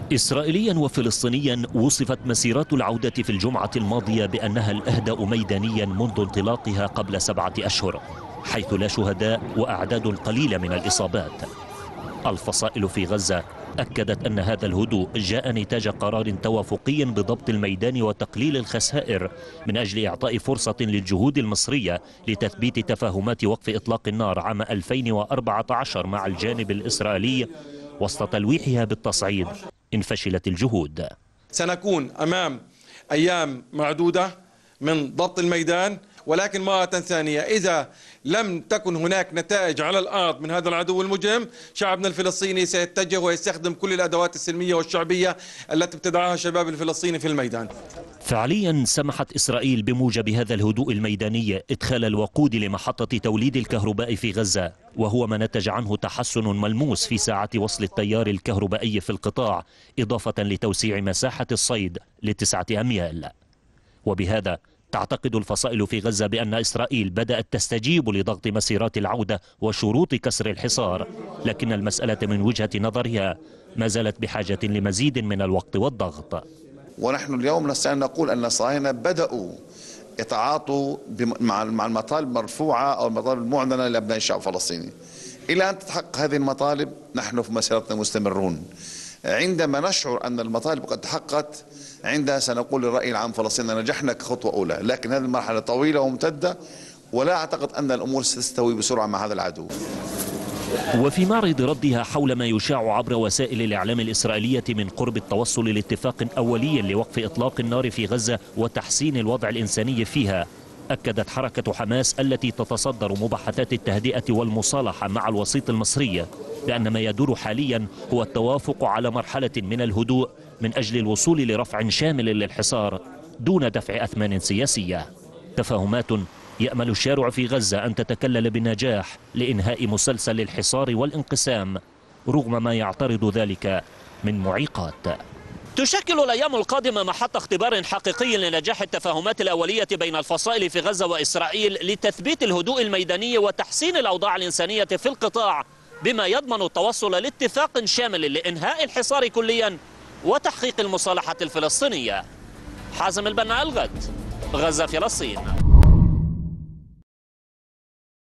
إسرائيليا وفلسطينيا وصفت مسيرات العودة في الجمعة الماضية بأنها الأهدأ ميدانيا منذ انطلاقها قبل 7 أشهر، حيث لا شهداء وأعداد قليلة من الإصابات. الفصائل في غزة أكدت أن هذا الهدوء جاء نتاج قرار توافقي بضبط الميدان وتقليل الخسائر من أجل إعطاء فرصة للجهود المصرية لتثبيت تفاهمات وقف إطلاق النار عام 2014 مع الجانب الإسرائيلي وسط تلويحها بالتصعيد إن فشلت الجهود. سنكون أمام أيام معدودة من ضبط الميدان، ولكن مرة ثانية إذا لم تكن هناك نتائج على الأرض من هذا العدو المجرم، شعبنا الفلسطيني سيتجه ويستخدم كل الأدوات السلمية والشعبية التي ابتدعها الشباب الفلسطيني في الميدان. فعليا سمحت إسرائيل بموجب هذا الهدوء الميداني إدخال الوقود لمحطة توليد الكهرباء في غزة، وهو ما نتج عنه تحسن ملموس في ساعة وصل التيار الكهربائي في القطاع، إضافة لتوسيع مساحة الصيد ل9 أميال. وبهذا تعتقد الفصائل في غزة بأن إسرائيل بدأت تستجيب لضغط مسيرات العودة وشروط كسر الحصار، لكن المسألة من وجهة نظرها ما زالت بحاجة لمزيد من الوقت والضغط. ونحن اليوم نستطيع أن نقول أن الصهاينة بدأوا يتعاطوا مع المطالب المرفوعة أو المطالب المعلنة لأبناء الشعب الفلسطيني. إلى أن تتحقق هذه المطالب نحن في مسيرتنا مستمرون. عندما نشعر أن المطالب قد تحققت عندها سنقول للرأي العام فلسطين نجحنا كخطوة أولى، لكن هذه المرحلة طويلة وممتدة ولا أعتقد أن الأمور ستستوي بسرعة مع هذا العدو. وفي معرض ردها حول ما يشاع عبر وسائل الإعلام الإسرائيلية من قرب التوصل لاتفاق أولي لوقف إطلاق النار في غزة وتحسين الوضع الإنساني فيها، أكدت حركة حماس التي تتصدر مباحثات التهدئة والمصالحة مع الوسيط المصري بأن ما يدور حاليا هو التوافق على مرحلة من الهدوء من أجل الوصول لرفع شامل للحصار دون دفع أثمان سياسية. تفاهمات يأمل الشارع في غزة أن تتكلل بالنجاح لإنهاء مسلسل الحصار والانقسام رغم ما يعترض ذلك من معيقات. تشكل الأيام القادمة محط اختبار حقيقي لنجاح التفاهمات الأولية بين الفصائل في غزة وإسرائيل لتثبيت الهدوء الميداني وتحسين الأوضاع الإنسانية في القطاع، بما يضمن التوصل لاتفاق شامل لإنهاء الحصار كليا وتحقيق المصالحة الفلسطينية. حازم البنا، الغد، غزة، فلسطين.